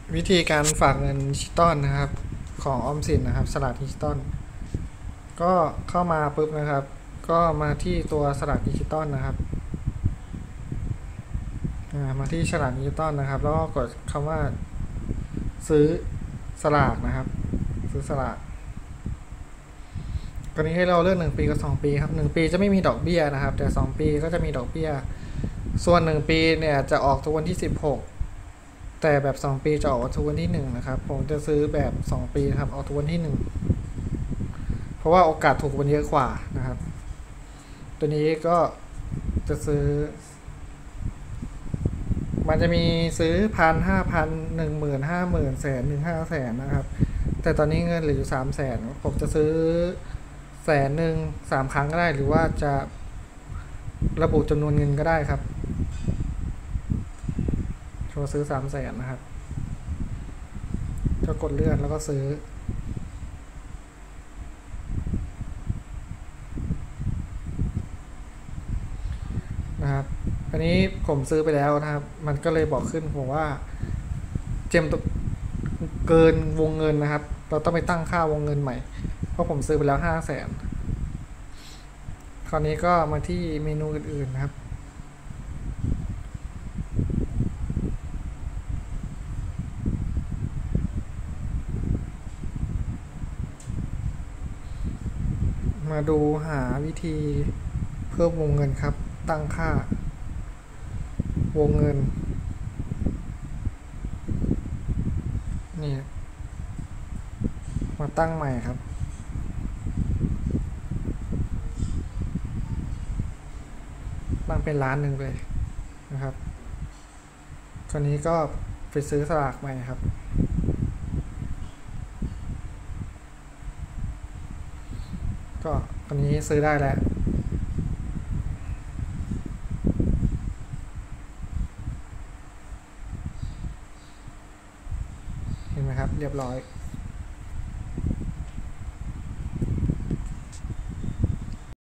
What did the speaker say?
วิธีการฝากเงินดิจิตอลนะครับของออมสินนะครับสลากดิจิตอลก็เข้ามาปุ๊บนะครับก็มาที่ตัวสลากดิจิตอลนะครับมาที่สลากดิจิตอลนะครับแล้วก็กดคำว่าซื้อสลากนะครับซื้อสลากตอนนี้ให้เราเลือก1 ปีกับ2 ปีครับ1 ปีจะไม่มีดอกเบี้ยนะครับแต่2 ปีก็จะมีดอกเบี้ยส่วน1 ปีเนี่ยจะออกทุกวันที่16แต่แบบ2 ปีจะออกทุกวันที่1นะครับผมจะซื้อแบบ2 ปีนะครับออกทุกวันที่1เพราะว่าโอกาสถูกมันเยอะกว่านะครับตัวนี้ก็จะซื้อมันจะมีซื้อ1,000 5,000 10,000 50,000100,000 500,000นะครับแต่ตอนนี้เงินเหลืออยู่300,000ผมจะซื้อ100,000 3 ครั้งก็ได้หรือว่าจะระบุจำนวนเงินก็ได้ครับโชว์ซื้อ300,000นะครับก็กดเลื่อนแล้วก็ซื้อนะครับอันนี้ผมซื้อไปแล้วนะครับมันก็เลยบอกขึ้นผมว่าเจมเกินวงเงินนะครับเราต้องไปตั้งค่าวงเงินใหม่เพราะผมซื้อไปแล้ว500,000คราวนี้ก็มาที่เมนูอื่นๆนะครับมาดูหาวิธีเพิ่มวงเงินครับตั้งค่าวงเงินนี่มาตั้งใหม่ครับตั้งเป็น1,000,000เลยนะครับคราวนี้ก็ไปซื้อสลากใหม่ครับก็อันนี้ซื้อได้แล้วเห็นไหมครับเรียบร้อย